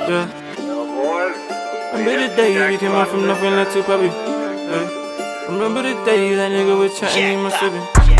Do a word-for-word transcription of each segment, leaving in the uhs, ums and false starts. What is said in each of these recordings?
Yeah. Remember the day we came out from nothing like two puppy. Yeah. Remember the day that nigga was chatting, he must have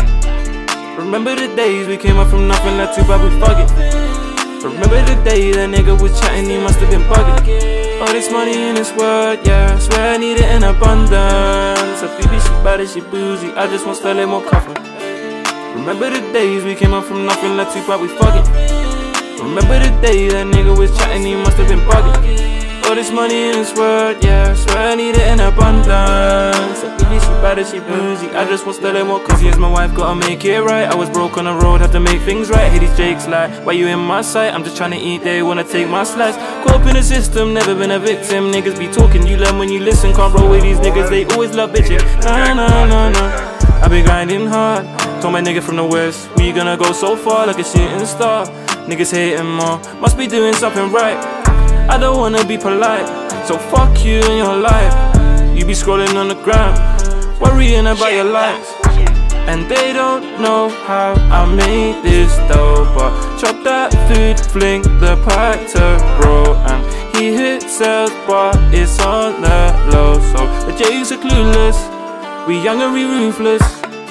been. Remember the days we came out from nothing like two puppy. Fuck it. Remember the day that nigga was chatting, he must have been bugging. All this money in this world, yeah, I swear I need it in abundance. A baby, she bad and she bougie, I just want to style more coffee. Remember the days we came out from nothing like two puppy. Fuck it. Remember the day that nigga was chatting, he must have been bugging. All this money in this world, yeah, I swear I need it in abundance. A baby, she bad and she bougie, I just want to style more coffee. Here's my wife, gotta make it right. I was broke on the road, had to make things right. Hey, these Jakes like, why you in my sight? I'm just trying to eat, they wanna take my slice. Caught up in the system, never been a victim. Niggas be talking, you learn when you listen. Can't roll with these niggas, they always love bitching. Nah, nah, nah, nah, I been grinding hard. Told my nigga from the west, we gonna go so far like a shooting star. Niggas hating more, must be doing something right. I don't wanna be polite, so fuck you and your life. You be scrolling on the gram, worrying about your likes. And they don't know how I made this dough, but chop that food, fling the pack to bro. And he hit sales, but it's on the low. So the J's are clueless, we young and we ruthless.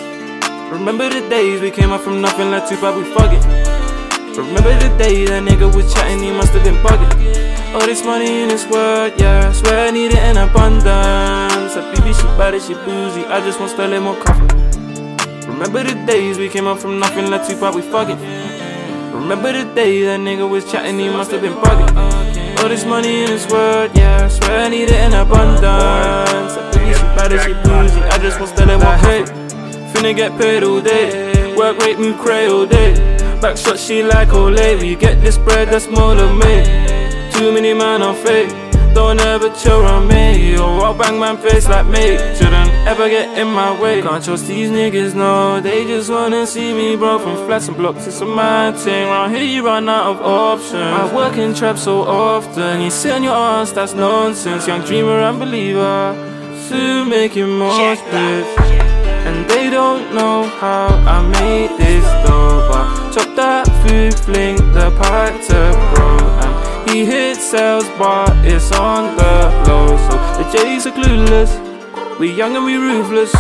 Remember the days we came up from nothing like Tupac, we fuck it. Remember the day that nigga was chatting, he must have been bugging. All this money in this world, yeah, I swear I need it in abundance. A baby, she bad and she bougie, I just want to style more coffee. Remember the days we came up from nothing like Tupac, we fuck it. Remember the day that nigga was chatting, he must have been bugging. All this money in this world, yeah, I swear I need it in abundance. A baby, she bad and she bougie, I just want to style more coffee. Finna get paid all day, work rate, move cray all day. Back shot, she like Olay. We get this bread, that's more than me. Too many man on fake, don't ever chill on me. Or I'll bang man face like me, shouldn't ever get in my way. Can't trust these niggas, no, they just wanna see me bro. From flats and blocks, it's a mad thing. Round here you run out of options. I work in trap so often, you sit on your ass, that's nonsense. Young dreamer and believer, soon making more splits. And they don't know how I made this though, but chop that food, fling the pack to bro. And he hit sales, but it's on the low. So the J's are clueless, we young and we ruthless.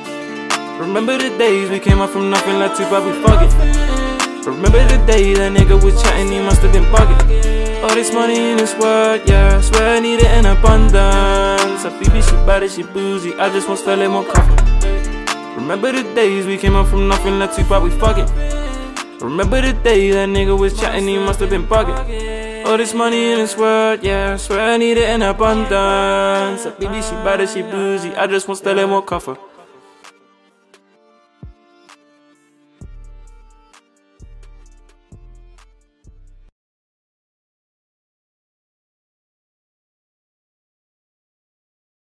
Remember the days we came up from nothing like Tupac, we fuck it. Remember the day that nigga was chatting, he must have been bugging. All this money in this world, yeah, I swear I need it in abundance. A baby, she bad and she bougie, I just want to style more coffee. Remember the days we came up from nothing like Tupac, we fuck it. Remember the day that nigga was chatting, he must have been bugging. All this money in this world, yeah, I swear I need it in abundance. A baby, she bad and she bougie, I just want to style more coffee.